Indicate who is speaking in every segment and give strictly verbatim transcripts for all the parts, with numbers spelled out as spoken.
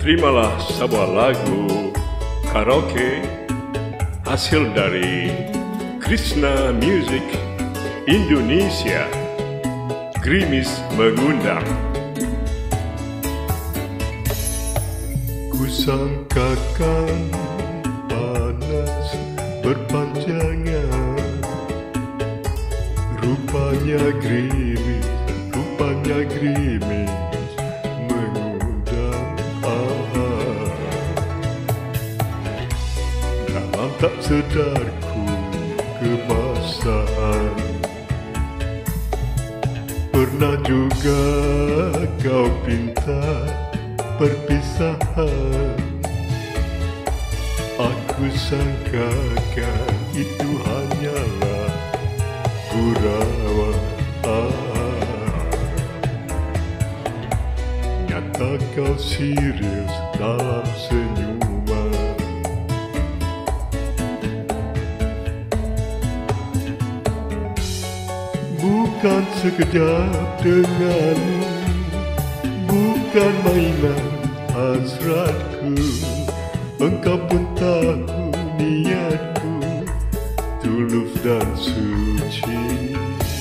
Speaker 1: Terimalah sebuah lagu Karaoke hasil dari Krisna Musik Indonesia, Gerimis Mengundang.
Speaker 2: Kusangkakan panas berpanjangan, rupanya gerimis, rupanya gerimis mengundang. Dalam tak sedarku kebasahan, pernah juga kau pinta perpisahan. Aku sangkakan itu hanyalah gurauan. Nyata kau serius dalam senyuman. Bukan sekejap denganmu, bukan mainan hasratku. Engkau pun tahu niatku tulus dan suci.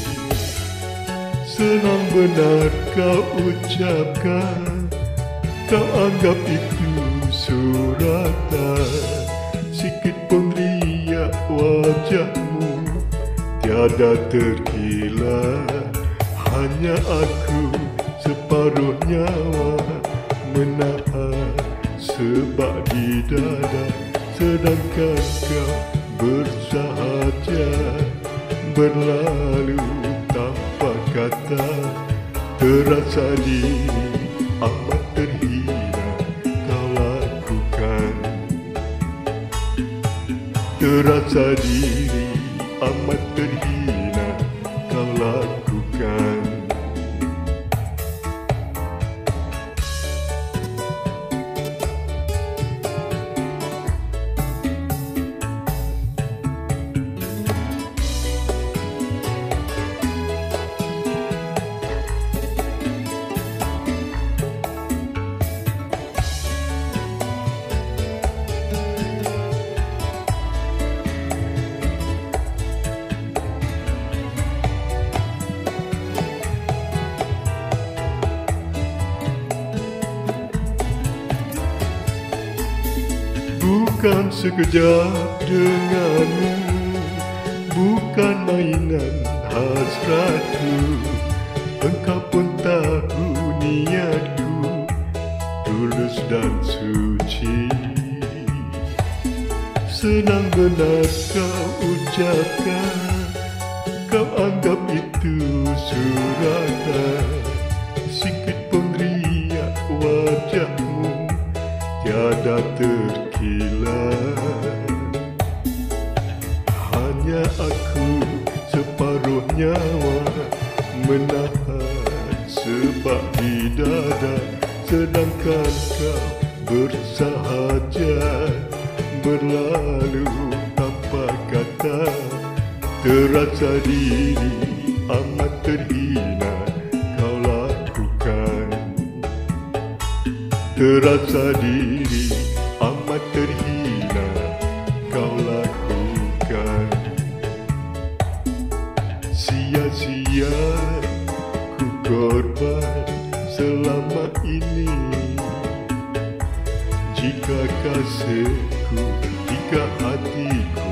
Speaker 2: Senang benar kau ucapkan, kau anggap itu suratan. Sikit pun riak wajahmu tiada terkila. Hanya aku separuh nyawa menahan sebab di dada, sedangkan kau bersahaja berlalu tanpa kata. Terasa diri amat terhina kau lakukan. Terasa diri amat terhina kau lakukan. Bukan sekejap denganmu, bukan mainan hasratku. Engkau pun tahu niatku tulus dan suci. Senang benar kau ucapkan, kau anggap itu suratan. Sikit pun riak wajahmu tiada terkila. Hanya aku separuh nyawa menahan sebab di dada, sedangkan kau bersahaja berlalu tanpa kata. Terasa diri amat terhina kau lakukan. Terasa diri amat terhina kau lakukan. Sia-sia ku korban selama ini. Jika kasihku, jika hatiku